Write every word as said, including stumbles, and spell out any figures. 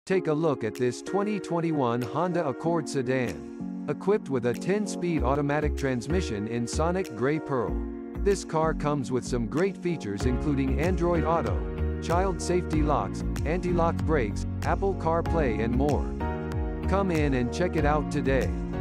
Take a look at this twenty twenty-one Honda Accord sedan. Equipped with a ten-speed automatic transmission in Sonic Grey Pearl. This car comes with some great features including Android Auto, child safety locks, anti-lock brakes, Apple CarPlay and more. Come in and check it out today.